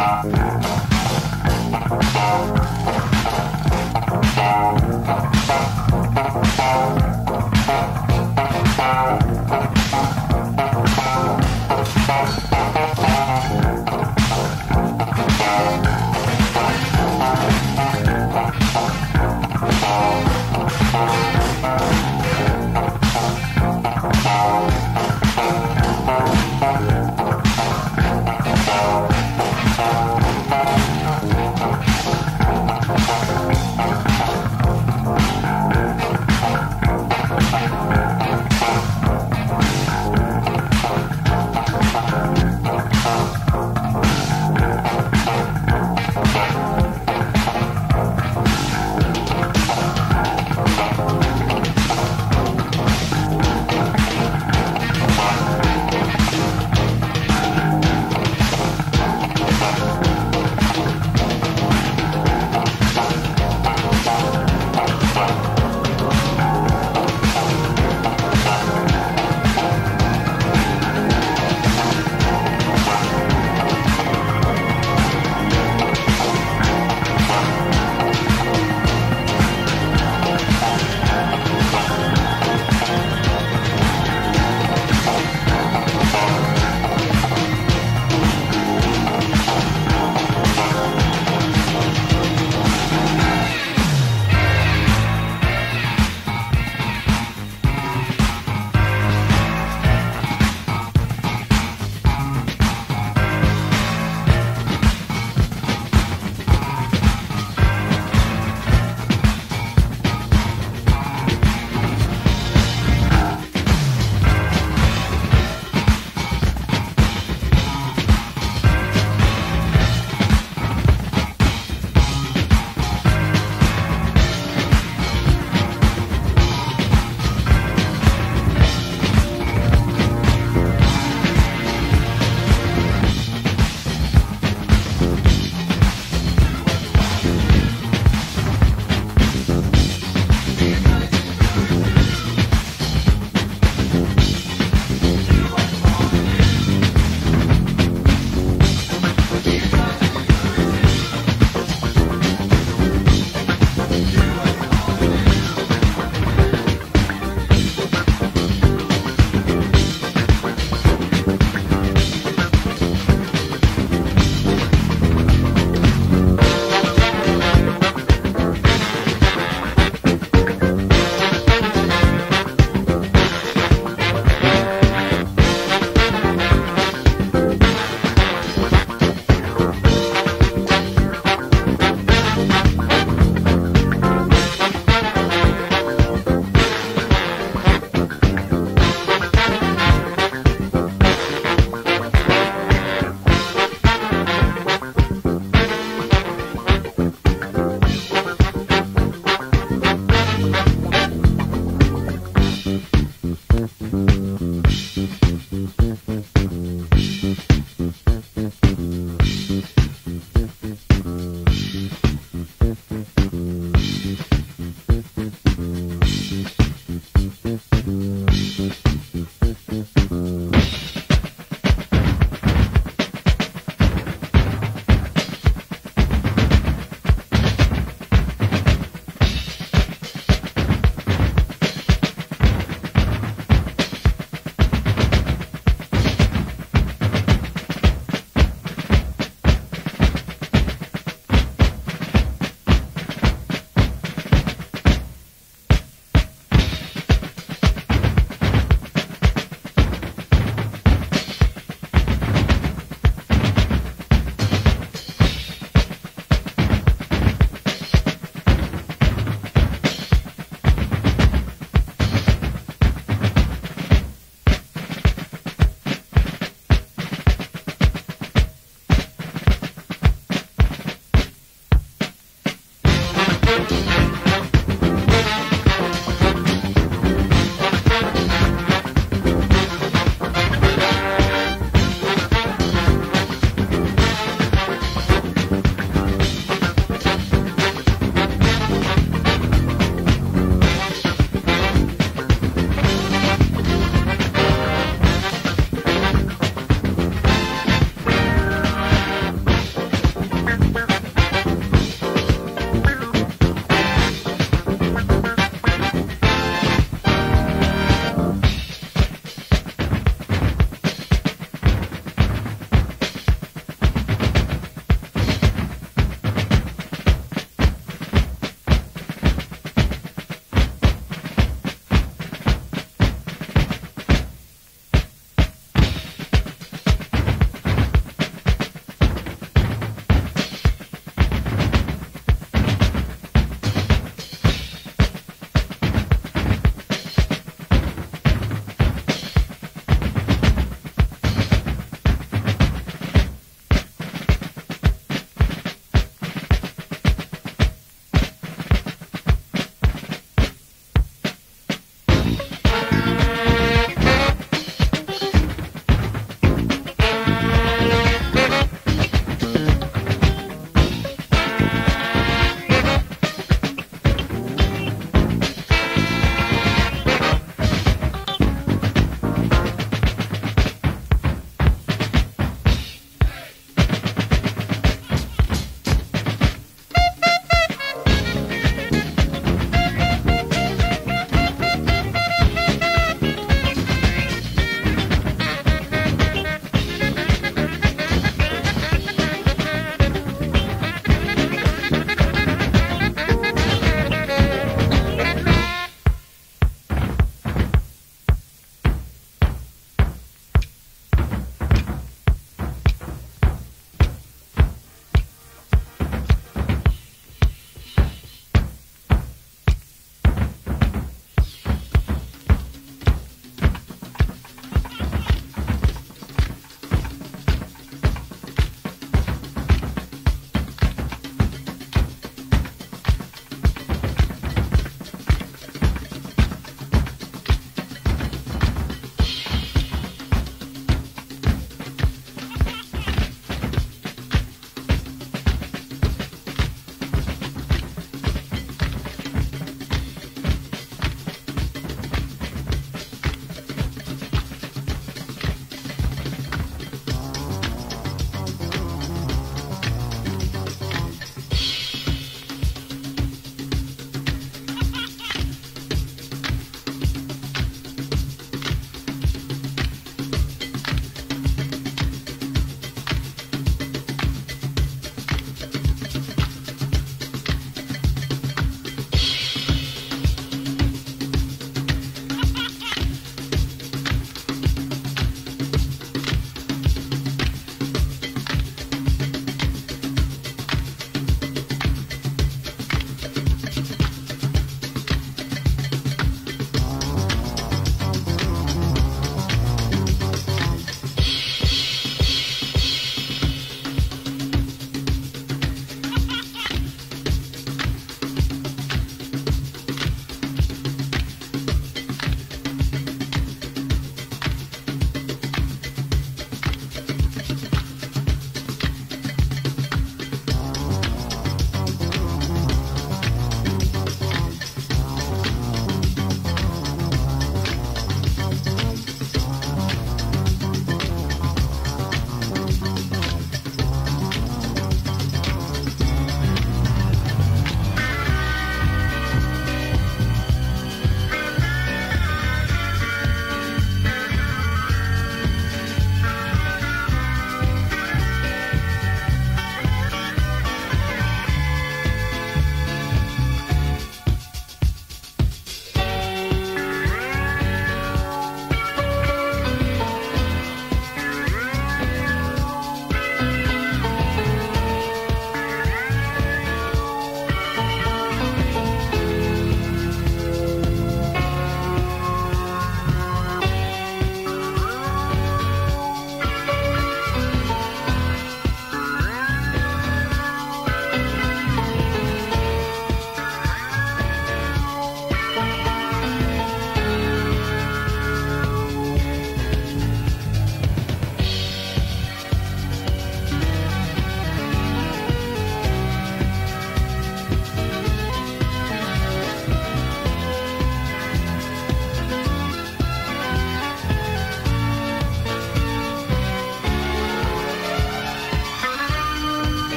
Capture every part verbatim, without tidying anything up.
Thank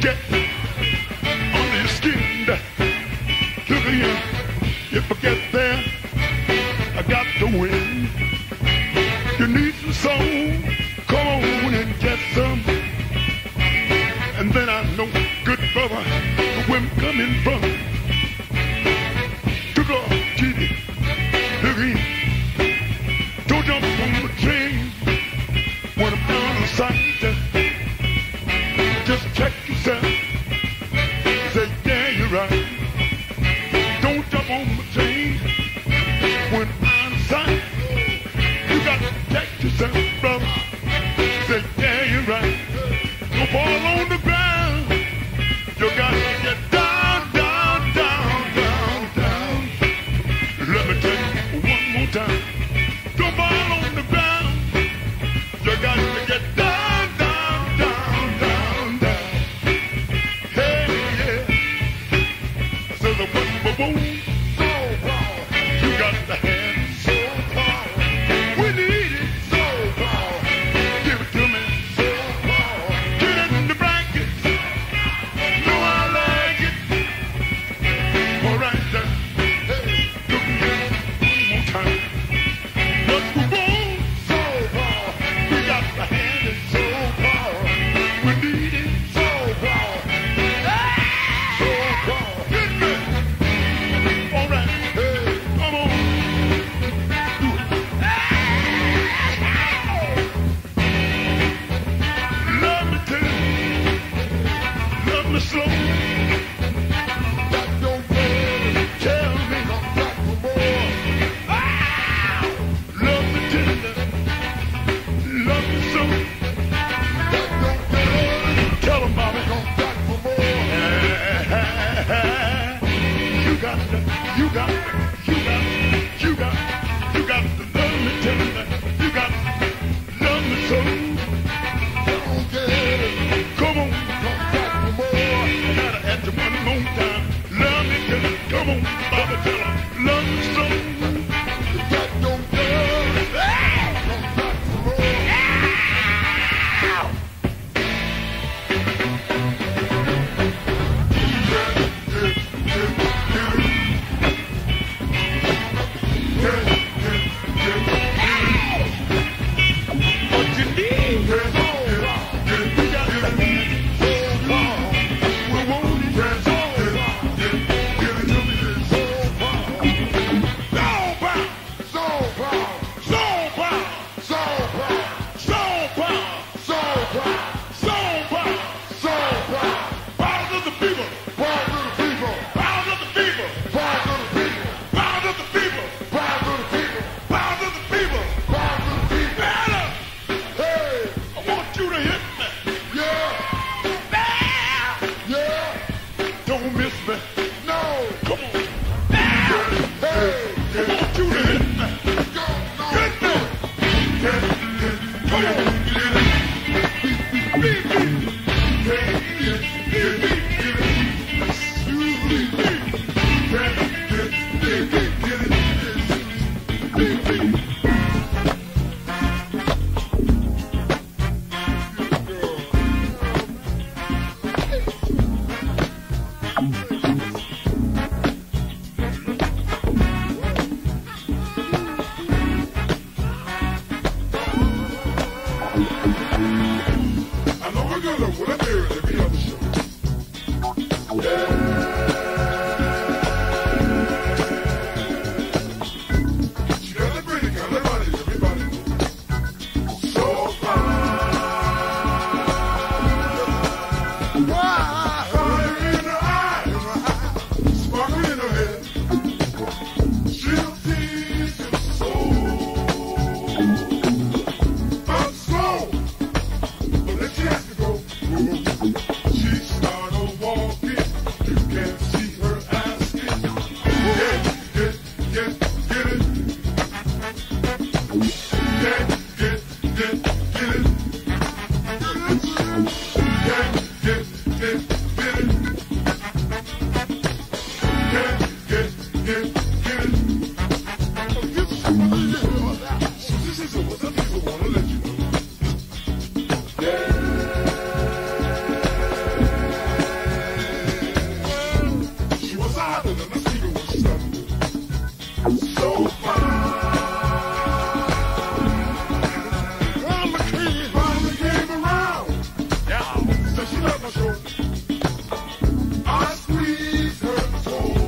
get under your skin. Look at here. If I get there, I got to win. You need some soul, come on and get some. And then I know, good brother, where I'm coming from. Took off, G D, look here. Don't jump on the train when I'm out of sight. Just check yourself. Say, yeah, you're right. Don't jump on the train when I'm out of sight. You got to check yourself, brother. Say, yeah, you're right. Don't fall on the ground. You got to get down, down, down, down, down. Let me tell you one more time. Don't fall on the ground. You got to get down, down, down, down, down. Hey, yeah. So the one, boom, boom. So power. You got the hand. So power. We need it. So power. Give it to me. So power. Get it in the blanket. Know I like it. All right, then. Hey, look again. One more time. Let's move on. So power. We got the hand and so power. We need it. So power. So power. Get me. All right. Hey, come on. Do it. Love me tell you. Love me slow. That don't really tell me I'm back for more. Love me tender. Love me so. That don't really tell 'em, Bobby, I'm back for more. You got to, you got to, you got to, you got to, you got to love me tender. You got to love me so. Don't get it. Come on, come back for more. I gotta ask you one more time. Love me tender. Come on, Bobby, tell 'em. Love me so. That don't get it. Come back for more. What you need? We got the hand. So power. We want it. So power. Give it to me. So power. So power. So power. So power. So power. So power. So power. So power. Power to the people. Power to the people. Power to the people. Power to the people. Power to the people. Power to the people. Power to the people. Power to the people. Better. Hey, I want you to hit me. Yeah. Yeah. Don't miss me. No. Come on. Hey. I want you to hit me. Go. Hit me. Hit me. Come on. Beat, beat, beat. Beat, beat, beat. I know we're gonna look what I hear every other show. She got the pretty kind of money, everybody. So fine. Fire in her eye, sparkle in her head. She'll tease your soul. But slow, but then she has to go. She started walking. love my soul. I squeeze her soul.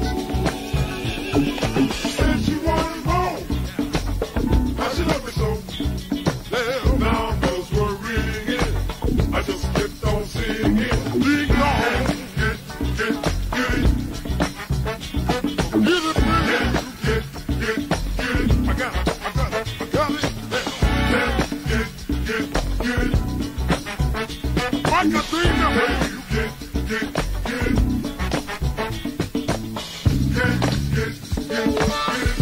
Said she wanted more. How she love me so. Well, now bells were ringing. I just kept on singing. Ding dong. Get, get, get it. Get it, man. Get, get, get it. I got it. I got it. I got it. Get, get, get, get it. Like a thing of it. Get, get, get it. Get, get, get, get it.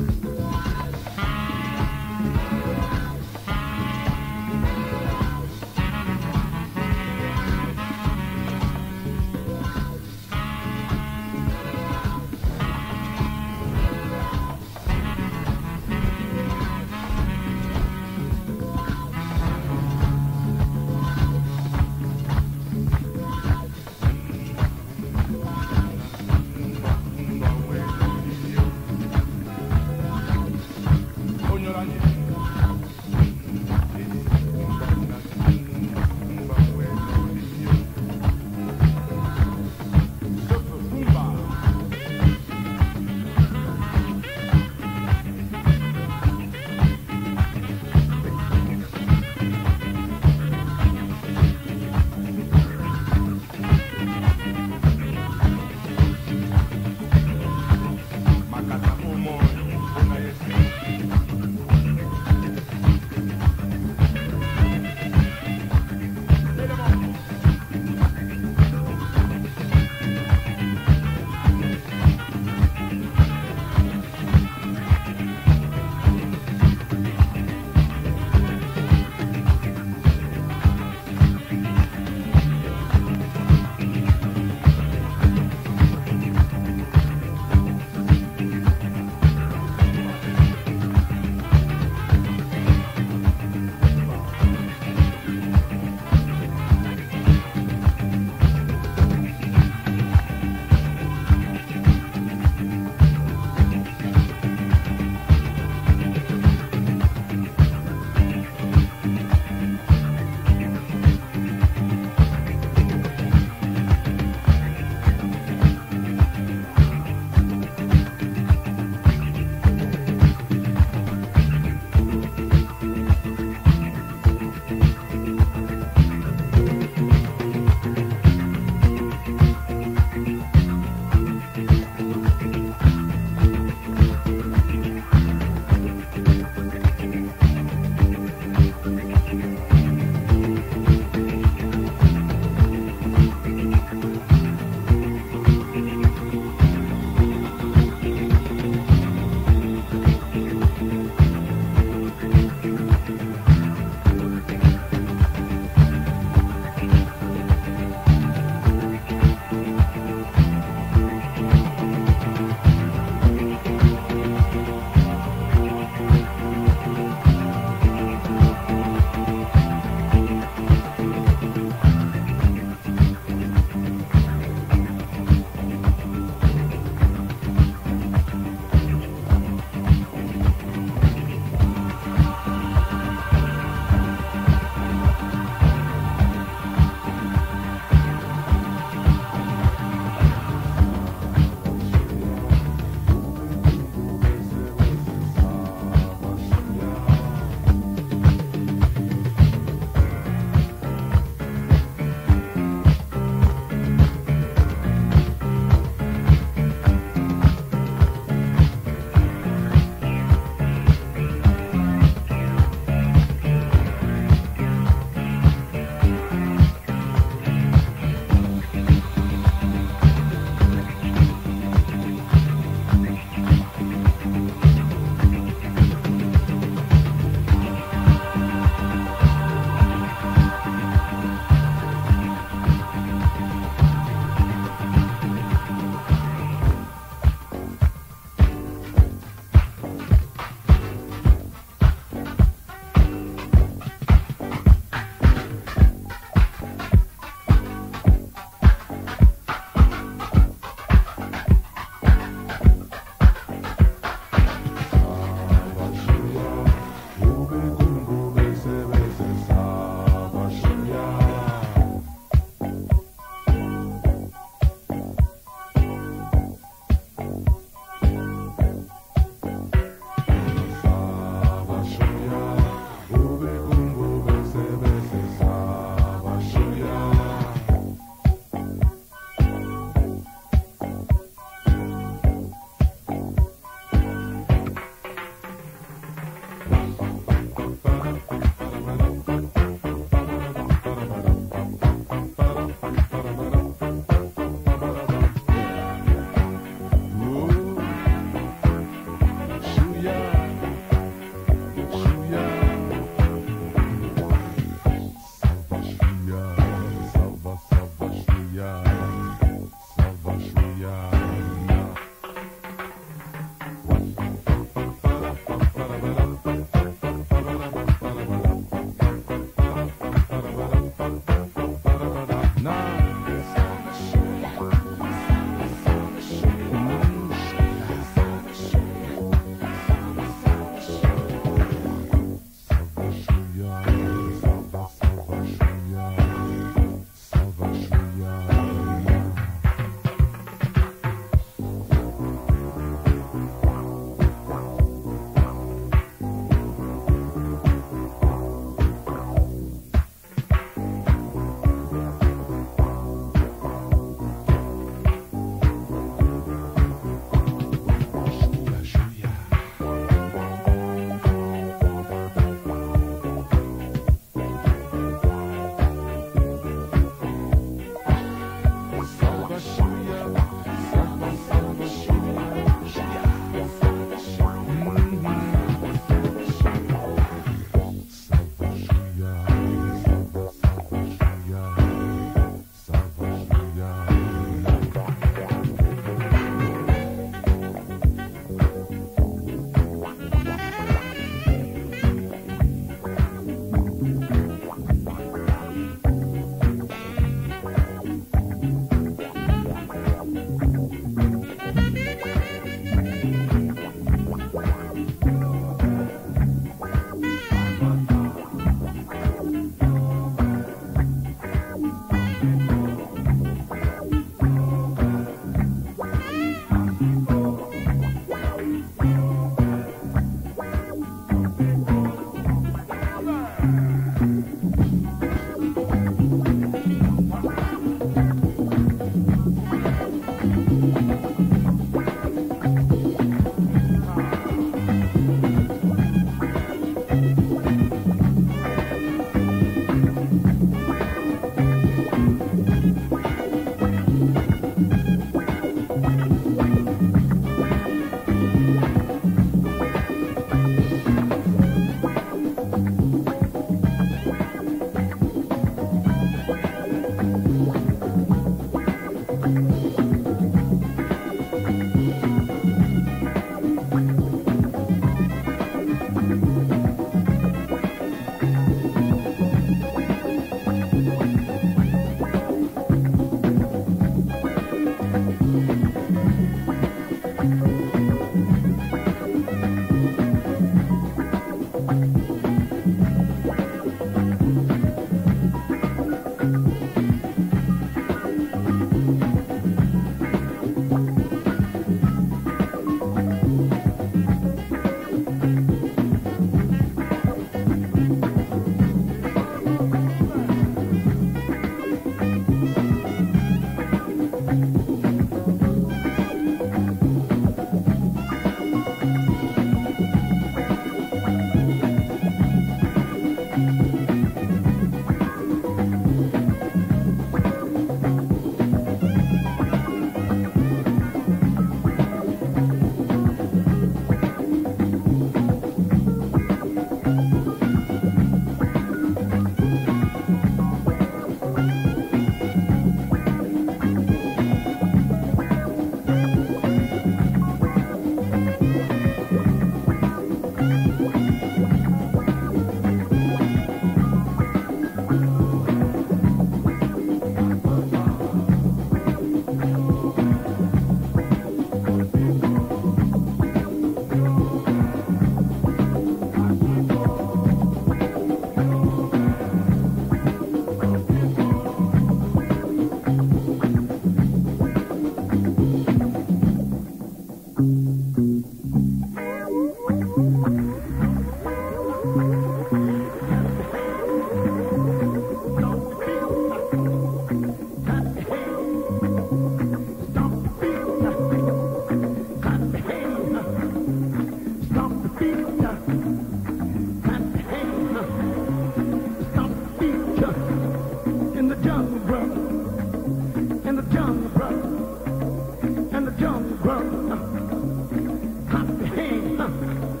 Clap your hands,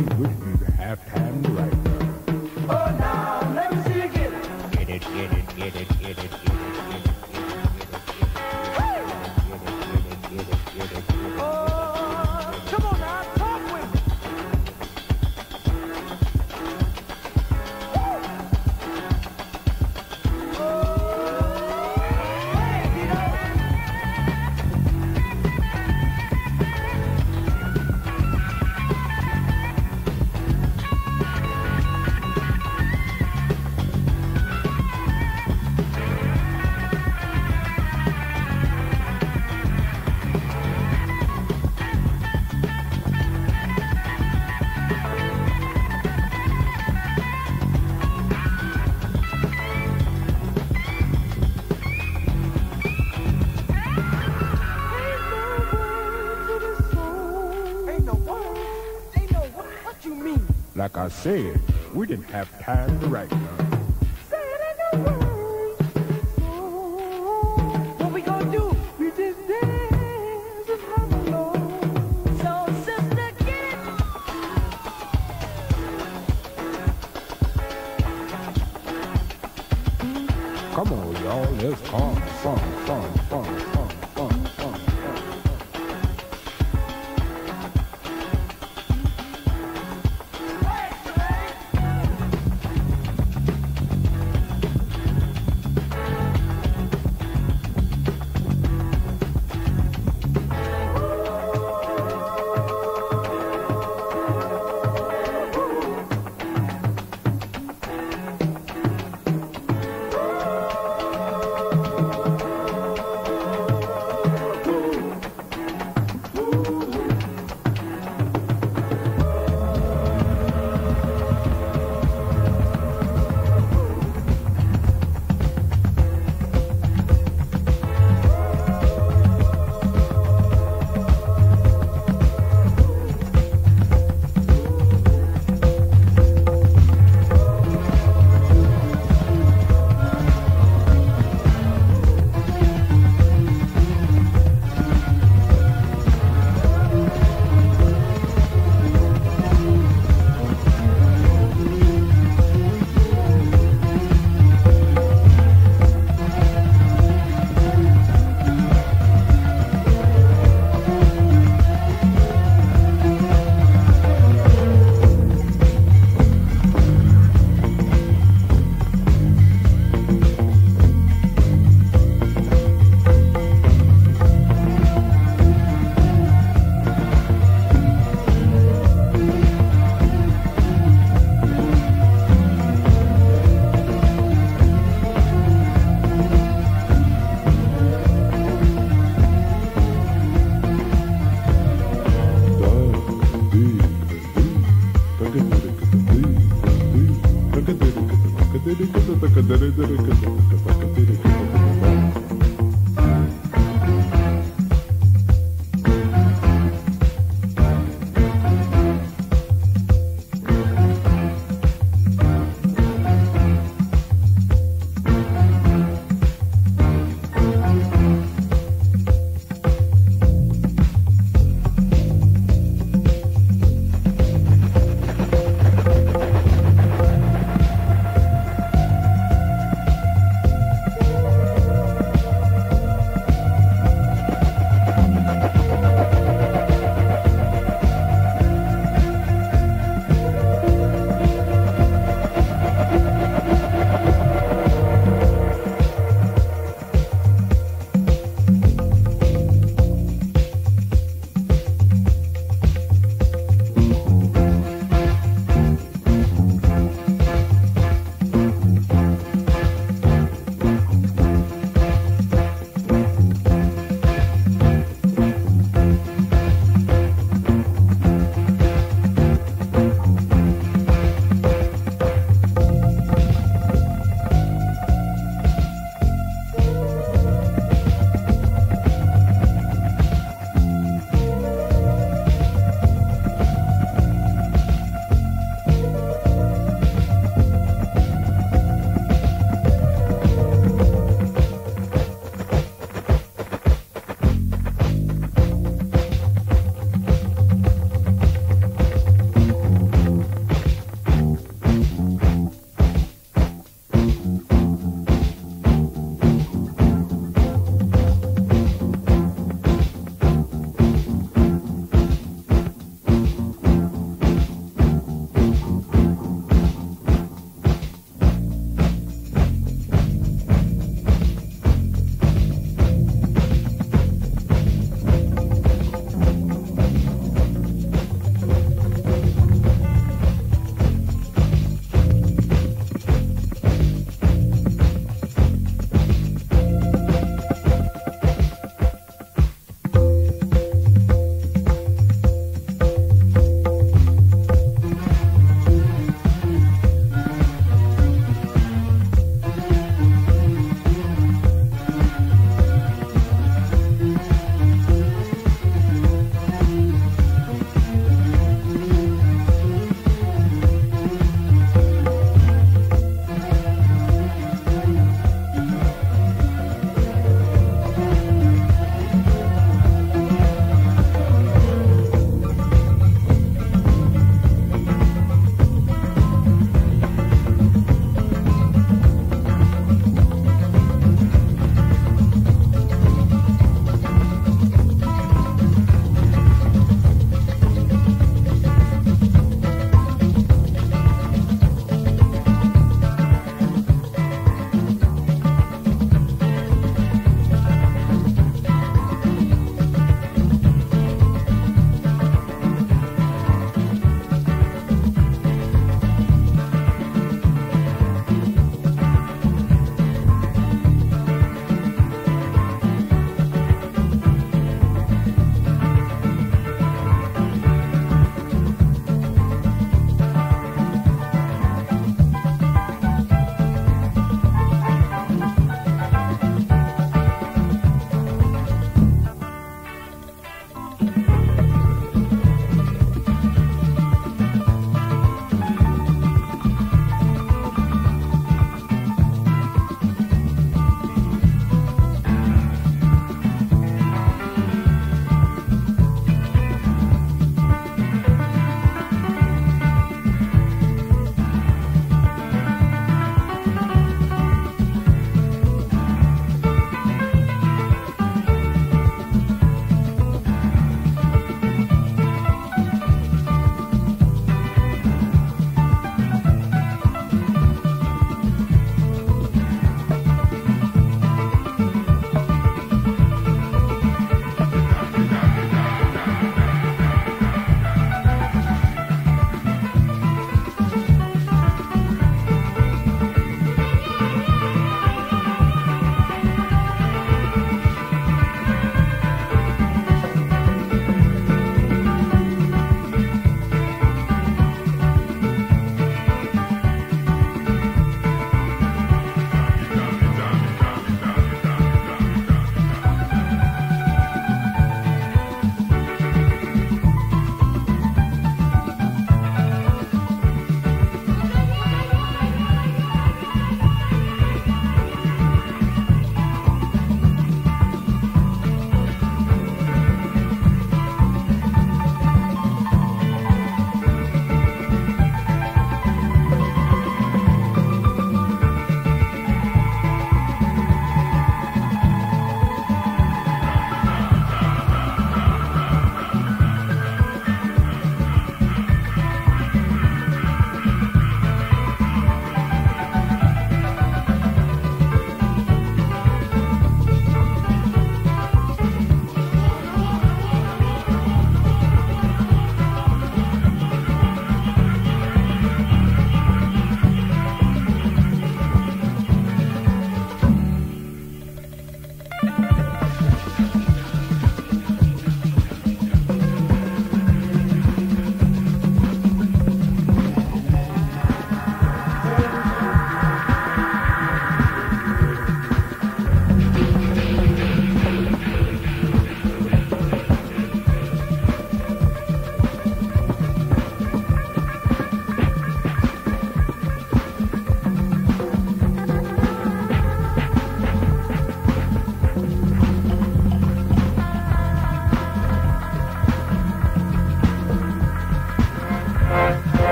we need to have time to write. Oh, now, let me see you get it. Get it, get it, get it, get it, get it, get it, get it, get it, get it, get it, get it, get it. Oh, come on now, talk with me. Like I said, we didn't have time to write none. What we gonna do? We just dance and have a low. So, sister, get it. Come on, y'all, let's fun, fun, fun, fun, fun, fun, fun, fun.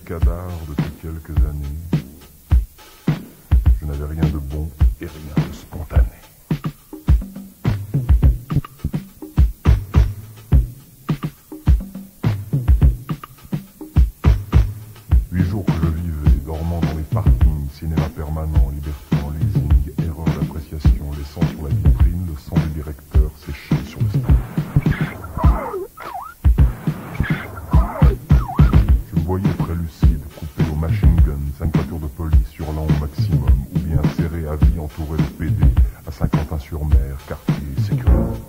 cascadard depuis quelques années. Je n'avais rien de bon et rien de spontané. Huit jours que je vivais, dormant dans les parkings, cinéma permanent, liberté en leasing, erreur d'appréciation, laissant sur la vitrine le sang du directeur séché sur le stand. Je me voyais très lucide, coupé au machine gun, cinq voitures de police hurlant au maximum, ou bien serré à vie entouré de P D, à Saint-Quentin-sur-Mer, quartier sécurisé.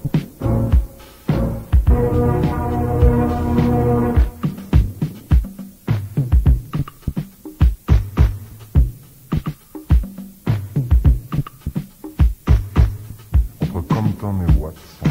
Compton et Watts.